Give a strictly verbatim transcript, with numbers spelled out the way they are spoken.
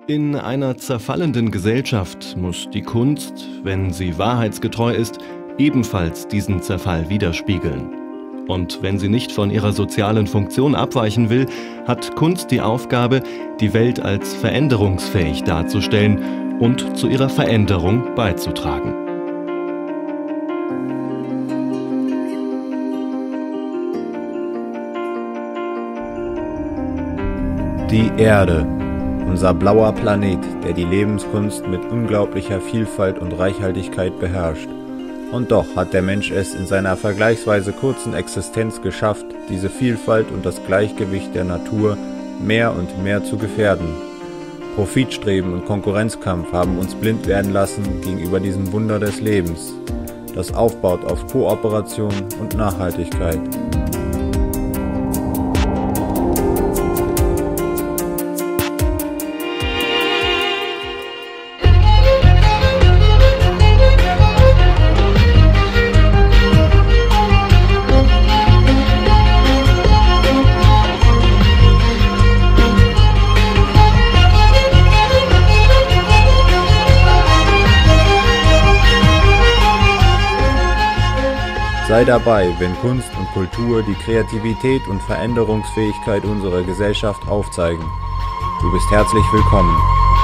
In einer zerfallenden Gesellschaft muss die Kunst, wenn sie wahrheitsgetreu ist, ebenfalls diesen Zerfall widerspiegeln. Und wenn sie nicht von ihrer sozialen Funktion abweichen will, hat Kunst die Aufgabe, die Welt als veränderungsfähig darzustellen und zu ihrer Veränderung beizutragen. Die Erde, unser blauer Planet, der die Lebenskunst mit unglaublicher Vielfalt und Reichhaltigkeit beherrscht. Und doch hat der Mensch es in seiner vergleichsweise kurzen Existenz geschafft, diese Vielfalt und das Gleichgewicht der Natur mehr und mehr zu gefährden. Profitstreben und Konkurrenzkampf haben uns blind werden lassen gegenüber diesem Wunder des Lebens, das aufbaut auf Kooperation und Nachhaltigkeit. Sei dabei, wenn Kunst und Kultur die Kreativität und Veränderungsfähigkeit unserer Gesellschaft aufzeigen. Du bist herzlich willkommen.